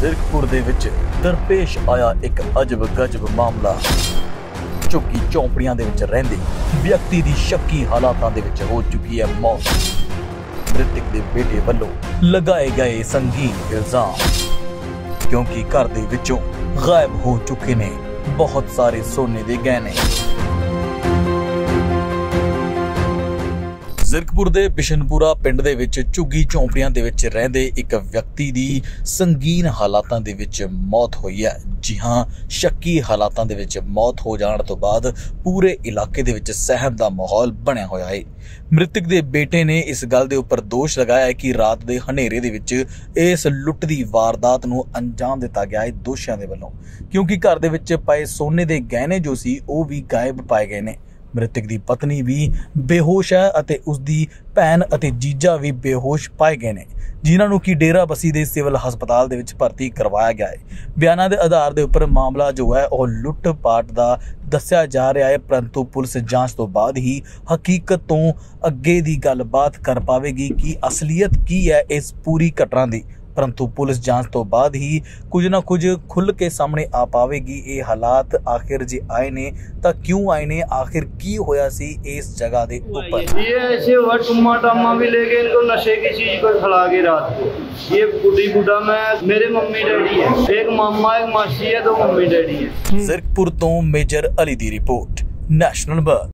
ਜ਼ੀਰਕਪੁਰ ਦੇ ਵਿੱਚ ਦਰਪੇਸ਼ ਆਇਆ ਇੱਕ ਅਜਬ ਗਜਬ ਮਾਮਲਾ। ਝੁੱਗੀ ਝੌਂਪੜੀਆਂ ਦੇ ਵਿੱਚ ਰਹਿੰਦੇ ਵਿਅਕਤੀ ਦੀ ਸ਼ੱਕੀ ਹਾਲਾਤਾਂ ਦੇ ਵਿੱਚ ਹੋ ਚੁੱਕੀ ਹੈ ਮੌਤ। ਮ੍ਰਿਤਕ ਦੇ ਬੇਟੇ ਵੱਲੋਂ ਲਗਾਏ ਗਏ ਸੰਗੀਨ ਇਲਜ਼ਾਮ, ਕਿਉਂਕਿ ਘਰ ਦੇ ਵਿੱਚੋਂ ਗਾਇਬ ਹੋ ਚੁੱਕੇ ਨੇ ਬਹੁਤ ਸਾਰੇ ਸੋਨੇ ਦੇ ਗਹਿਣੇ। ਜ਼ੀਰਕਪੁਰ ਦੇ ਬਿਸ਼ਨਪੁਰਾ ਪਿੰਡ ਦੇ ਵਿੱਚ ਝੁੱਗੀ ਝੌਂਪੜੀਆਂ ਦੇ ਵਿੱਚ ਰਹਿੰਦੇ ਇੱਕ ਵਿਅਕਤੀ ਦੀ ਸੰਗੀਨ ਹਾਲਾਤਾਂ ਦੇ ਵਿੱਚ ਮੌਤ ਹੋਈ ਹੈ। ਜੀ ਹਾਂ, ਸ਼ੱਕੀ ਹਾਲਾਤਾਂ ਦੇ ਵਿੱਚ ਮੌਤ ਹੋ ਜਾਣ ਤੋਂ ਬਾਅਦ ਪੂਰੇ ਇਲਾਕੇ ਦੇ ਵਿੱਚ ਸਹਿਮ ਦਾ ਮਾਹੌਲ ਬਣਿਆ ਹੋਇਆ ਹੈ। ਮ੍ਰਿਤਕ ਦੇ ਬੇਟੇ ਨੇ ਇਸ ਗੱਲ ਦੇ ਉੱਪਰ ਦੋਸ਼ ਲਗਾਇਆ ਹੈ ਕਿ ਰਾਤ ਦੇ ਹਨੇਰੇ ਦੇ ਵਿੱਚ ਇਸ ਲੁੱਟ ਦੀ ਵਾਰਦਾਤ ਨੂੰ ਅੰਜਾਮ ਦਿੱਤਾ ਗਿਆ ਹੈ ਦੋਸ਼ੀਆਂ ਦੇ ਵੱਲੋਂ, ਕਿਉਂਕਿ ਘਰ ਦੇ ਵਿੱਚ ਪਏ ਸੋਨੇ ਦੇ ਗਹਿਣੇ ਜੋ ਸੀ ਉਹ ਵੀ ਗਾਇਬ ਪਾਏ ਗਏ ਨੇ। ਮ੍ਰਿਤਕ ਦੀ ਪਤਨੀ ਵੀ ਬੇਹੋਸ਼ ਹੈ ਅਤੇ ਉਸ ਦੀ ਭੈਣ ਅਤੇ ਜੀਜਾ ਵੀ ਬੇਹੋਸ਼ ਪਾਏ ਗਏ ਨੇ, ਜਿਨ੍ਹਾਂ ਨੂੰ ਕਿ ਡੇਰਾਬੱਸੀ ਦੇ ਸਿਵਲ ਹਸਪਤਾਲ ਦੇ ਵਿੱਚ ਭਰਤੀ ਕਰਵਾਇਆ ਗਿਆ ਹੈ। ਬਿਆਨਾਂ ਦੇ ਆਧਾਰ ਦੇ ਉੱਪਰ ਮਾਮਲਾ ਜੋ ਹੈ ਉਹ ਲੁੱਟ ਪਾਟ ਦਾ ਦੱਸਿਆ ਜਾ ਰਿਹਾ ਹੈ, ਪਰੰਤੂ ਪੁਲਿਸ ਜਾਂਚ ਤੋਂ ਬਾਅਦ ਹੀ ਹਕੀਕਤ ਤੋਂ ਅੱਗੇ ਦੀ ਗੱਲਬਾਤ ਕਰ ਪਾਵੇਗੀ ਕਿ ਅਸਲੀਅਤ ਕੀ ਹੈ ਇਸ ਪੂਰੀ ਘਟਨਾ ਦੀ। परंतु पुलिस जांच तो बाद ही कुछ ना कुछ खुल के सामने आ पावेगी। ये हालात आखिर जे आए ने तो क्यों आए ने, आखिर की होया सी इस जगह दे ऊपर। ये ऐसे हुआ टुम्मा टामा भी लेके इनको नशे की चीज को खिला के रात को। ये बुढ़ी बुढ़ा में मेरे मम्मी डैडी है, एक मामा एक मासी है, दो मम्मी डैडी है। ज़ीरकपुर तो मेजर अली दी रिपोर्ट, नेशनल बर्ड।